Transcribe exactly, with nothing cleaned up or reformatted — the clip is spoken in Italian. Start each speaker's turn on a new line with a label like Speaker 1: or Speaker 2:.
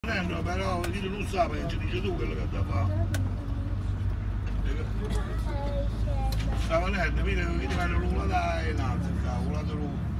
Speaker 1: Però io non so perché ci dice tu quello che da fare. Sta venendo, vedi, vedi, vanno l'una da e l'altra, una da l'una.